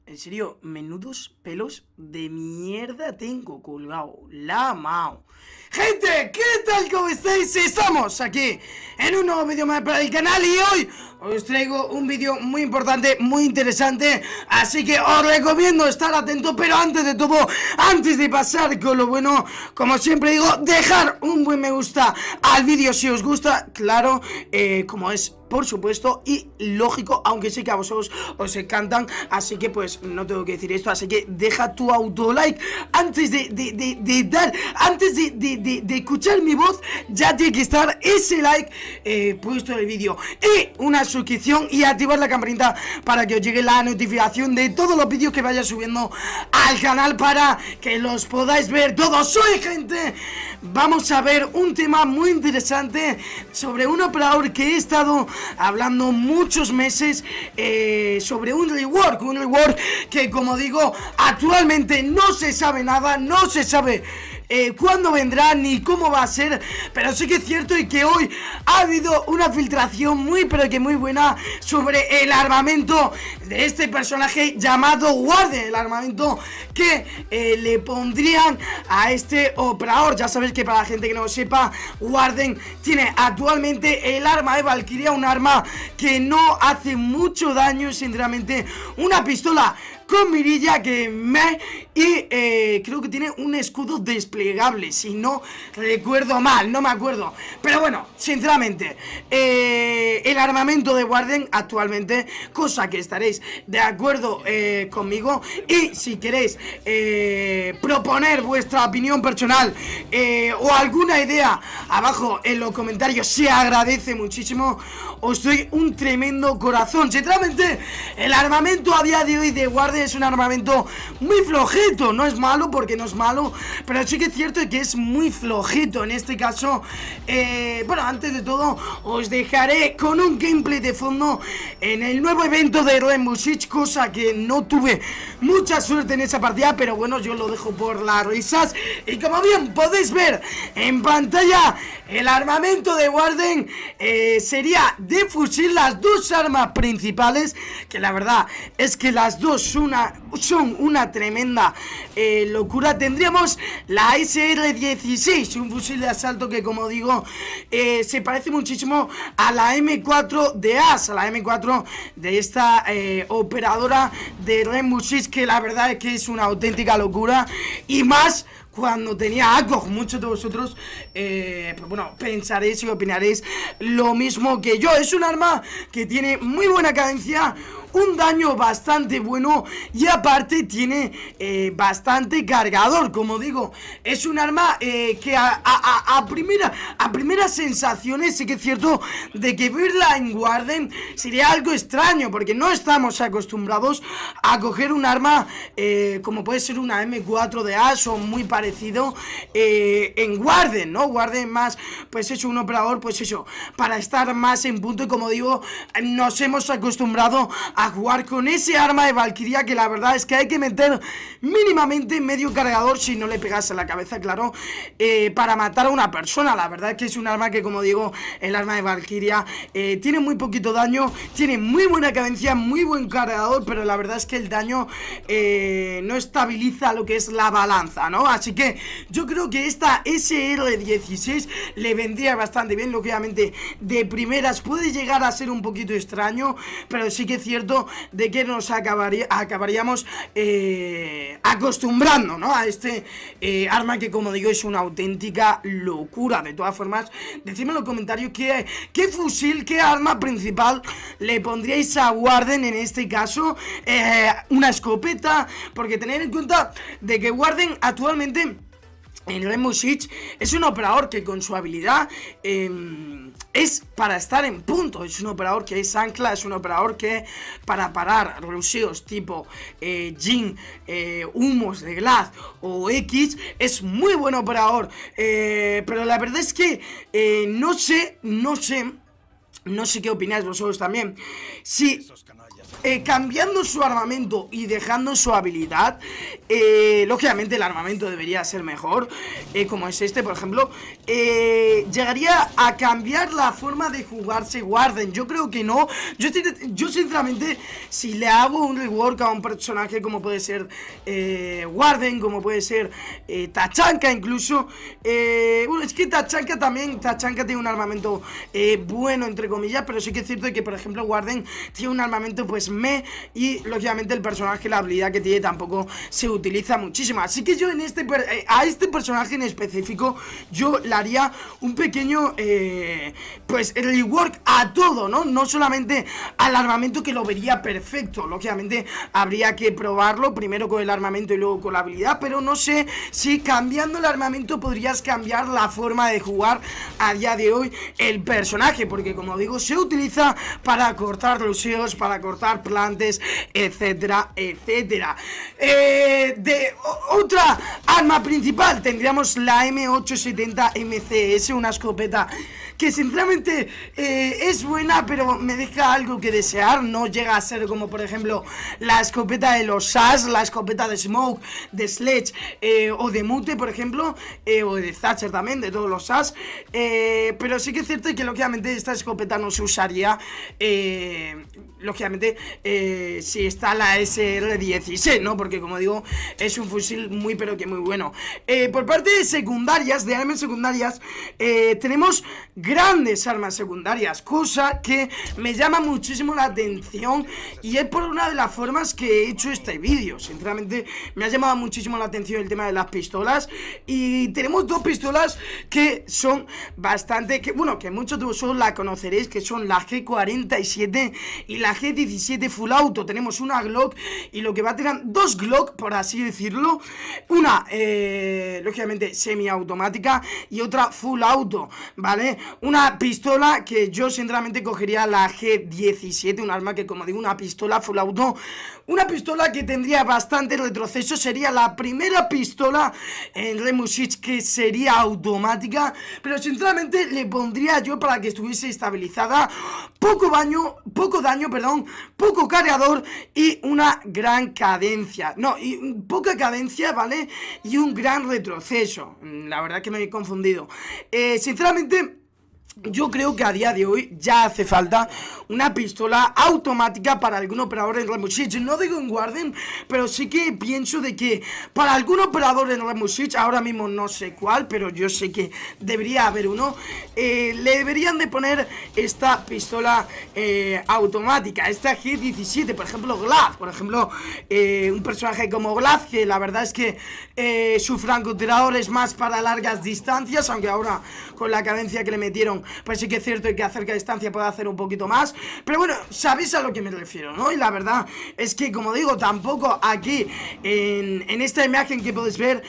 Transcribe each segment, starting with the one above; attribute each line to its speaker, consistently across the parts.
Speaker 1: En serio, menudos pelos de mierda tengo colgado. La mao. Gente, ¿qué tal? ¿Cómo estáis? Estamos aquí en un nuevo vídeo más para el canal y hoy os traigo un vídeo muy importante, muy interesante. Así que os recomiendo estar atento, pero antes de todo, antes de pasar con lo bueno, como siempre digo, dejar un buen me gusta al vídeo si os gusta, claro, como es por supuesto y lógico, aunque sé que a vosotros os encantan, así que pues no tengo que decir esto, así que deja tu autolike antes de dar, antes de escuchar mi voz, ya tiene que estar ese like puesto en el vídeo y una suscripción y activar la campanita para que os llegue la notificación de todos los vídeos que vaya subiendo al canal para que los podáis ver todos. Soy gente, vamos a ver un tema muy interesante sobre un operador que he estado hablando muchos meses sobre un rework que, como digo, actualmente no se sabe nada, no se sabe cuándo vendrá ni cómo va a ser, pero sí que es cierto y que hoy ha habido una filtración muy pero que muy buena sobre el armamento de este personaje llamado Warden, el armamento que le pondrían a este operador. Ya sabéis que para la gente que no lo sepa, Warden tiene actualmente el arma de Valkyria, un arma que no hace mucho daño, sinceramente, una pistola con mirilla que creo que tiene un escudo desplegable, si no recuerdo mal, no me acuerdo. Pero bueno, sinceramente, el armamento de Warden actualmente, cosa que estaréis de acuerdo conmigo, y si queréis proponer vuestra opinión personal o alguna idea abajo en los comentarios, se agradece muchísimo. Os doy un tremendo corazón. Sinceramente, el armamento a día de hoy de Warden es un armamento muy flojito. No es malo porque no es malo, pero sí que es cierto que es muy flojito. En este caso, bueno, antes de todo os dejaré con un gameplay de fondo en el nuevo evento de Rainbow Six, cosa que no tuve mucha suerte en esa partida, pero bueno, yo lo dejo por las risas. Y como bien podéis ver en pantalla, el armamento de Warden sería de fusil, las dos armas principales, que la verdad es que las dos son una tremenda locura. Tendríamos la SR-16, un fusil de asalto que, como digo, se parece muchísimo a la M4 de AS, a la M4 de esta operadora de Rainbow Six, que la verdad es que es una auténtica locura, y más cuando tenía ACOG. Muchos de vosotros pues bueno, pensaréis y opinaréis lo mismo que yo. Es un arma que tiene muy buena cadencia, un daño bastante bueno y aparte tiene bastante cargador. Como digo, es un arma que a primeras sensaciones sí que es cierto de que verla en Warden sería algo extraño, porque no estamos acostumbrados a coger un arma como puede ser una M4 de AS o muy parecido en Warden, ¿no? Warden más, pues es un operador, pues eso, para estar más en punto, y como digo, nos hemos acostumbrado a jugar con ese arma de Valkyria, que la verdad es que hay que meter mínimamente medio cargador, si no le pegas en la cabeza, claro, para matar a una persona. La verdad es que es un arma que, como digo, el arma de Valkyria tiene muy poquito daño, tiene muy buena cadencia, muy buen cargador, pero la verdad es que el daño no estabiliza lo que es la balanza, ¿no? Así que yo creo que esta SR-16 le vendría bastante bien. Lógicamente, de primeras puede llegar a ser un poquito extraño, pero sí que es cierto de que nos acabaríamos acostumbrando, ¿no? A este arma que, como digo, es una auténtica locura. De todas formas, decidme en los comentarios qué fusil, qué arma principal le pondríais a Warden en este caso. Una escopeta, porque tened en cuenta de que Warden actualmente en Rainbow Six es un operador que con su habilidad es para estar en punto, es un operador que es ancla, es un operador que para parar rusheos tipo Jhin, humos de Glaz o X es muy buen operador, pero la verdad es que no sé qué opináis vosotros también. Si cambiando su armamento y dejando su habilidad, lógicamente el armamento debería ser mejor, como es este, por ejemplo. Llegaría a cambiar la forma de jugarse Warden. Yo creo que no. Yo sinceramente, si le hago un rework a un personaje como puede ser Warden, como puede ser Tachanka incluso, bueno, es que Tachanka tiene un armamento bueno, entre comillas, pero sí que es cierto que, por ejemplo, Warden tiene un armamento pues y lógicamente el personaje, la habilidad que tiene tampoco se utiliza muchísimo. Así que yo en a este personaje en específico yo le haría un pequeño pues rework a todo, ¿no? No solamente al armamento, que lo vería perfecto. Lógicamente habría que probarlo primero con el armamento y luego con la habilidad, pero no sé si cambiando el armamento podrías cambiar la forma de jugar a día de hoy el personaje, porque como digo, se utiliza para cortar luceos, para cortar plantes, etcétera, etcétera. Otra arma principal tendríamos la M870 MCS, una escopeta que sinceramente es buena, pero me deja algo que desear. No llega a ser como por ejemplo la escopeta de los SAS, la escopeta de Smoke, de Sledge o de Mute, por ejemplo, o de Thatcher también, de todos los SAS. Pero sí que es cierto que lógicamente esta escopeta no se usaría lógicamente si está la SR-16, ¿no? Porque como digo, es un fusil muy pero que muy bueno. Por parte de secundarias, de armas secundarias, tenemos grandes armas secundarias, cosa que me llama muchísimo la atención, y es por una de las formas que he hecho este vídeo. Sinceramente me ha llamado muchísimo la atención el tema de las pistolas, y tenemos dos pistolas que son bastante, bueno, que muchos de vosotros la conoceréis, que son la G47 y la G17 Full Auto. Tenemos una Glock y lo que va a tener dos Glock, por así decirlo, una lógicamente semiautomática y otra Full Auto, ¿vale? Una pistola que yo sinceramente cogería la G17, un arma que, como digo, una pistola Full Auto, una pistola que tendría bastante retroceso. Sería la primera pistola en Rainbow Six que sería automática, pero sinceramente le pondría yo, para que estuviese estabilizada, poco daño, poco cargador y una gran cadencia. No, y poca cadencia, ¿vale? Y un gran retroceso. La verdad que me he confundido. Sinceramente, yo creo que a día de hoy ya hace falta una pistola automática para algún operador en Rainbow Six. No digo en Warden, pero sí que pienso de que para algún operador en Rainbow Six, ahora mismo no sé cuál, pero yo sé que debería haber uno, le deberían de poner esta pistola automática, esta G17, por ejemplo Glaz, por ejemplo un personaje como Glaz, que la verdad es que su francotirador es más para largas distancias, aunque ahora con la cadencia que le metieron, pues sí que es cierto que a cerca distancia puede hacer un poquito más. Pero bueno, sabéis a lo que me refiero, ¿no? Y la verdad es que, como digo, tampoco aquí en esta imagen que podéis ver,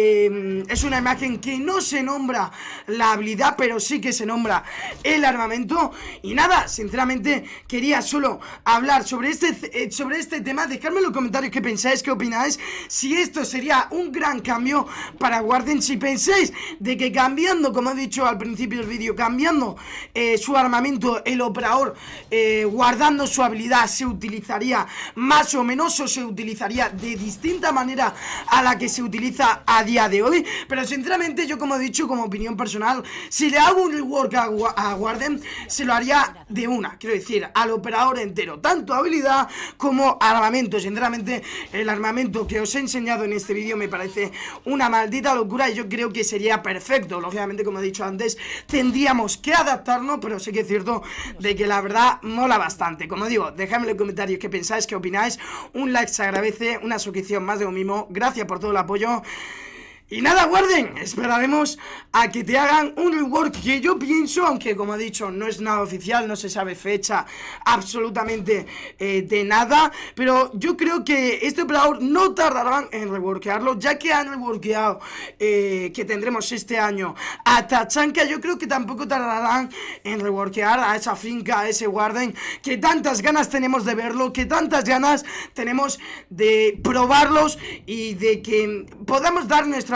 Speaker 1: es una imagen que no se nombra la habilidad, pero sí que se nombra el armamento. Y nada, sinceramente quería solo hablar sobre este tema. Dejadme en los comentarios qué pensáis, qué opináis, si esto sería un gran cambio para Warden, si pensáis de que cambiando, como he dicho al principio del vídeo, cambiando su armamento, el operador guardando su habilidad, se utilizaría más o menos, o se utilizaría de distinta manera a la que se utiliza a día de hoy. Pero sinceramente yo, como he dicho, como opinión personal, si le hago un rework a Warden, se lo haría de una, quiero decir, al operador entero, tanto habilidad como armamento. Sinceramente el armamento que os he enseñado en este vídeo me parece una maldita locura, y yo creo que sería perfecto. Lógicamente, como he dicho antes, tendríamos que adaptarnos, pero sí que es cierto de que la verdad mola bastante. Como digo, dejadme en los comentarios qué pensáis, qué opináis. Un like se agradece, una suscripción más de lo mismo. Gracias por todo el apoyo. Y nada, Warden, esperaremos a que te hagan un rework, que yo pienso, aunque como he dicho no es nada oficial, no se sabe fecha absolutamente de nada, pero yo creo que este operador no tardarán en reworkearlo, ya que han reworkeado que tendremos este año a Tachanka. Yo creo que tampoco tardarán en reworkear a esa finca, a ese Warden, que tantas ganas tenemos de verlo, que tantas ganas tenemos de probarlos y de que podamos dar nuestra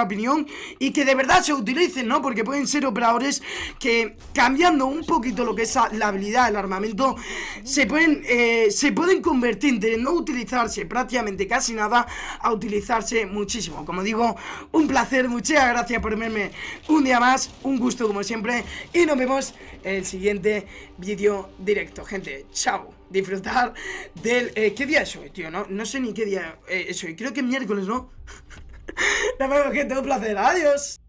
Speaker 1: opinión y que de verdad se utilicen, ¿no? Porque pueden ser operadores que, cambiando un poquito lo que es la habilidad del armamento, se pueden convertir de no utilizarse prácticamente casi nada a utilizarse muchísimo. Como digo, un placer, muchas gracias por verme un día más, un gusto como siempre, y nos vemos en el siguiente vídeo directo, gente. Chao, disfrutar del... ¿qué día es hoy, tío? No sé ni qué día es hoy, creo que es miércoles, ¿no? Nos vemos, gente, un placer, adiós.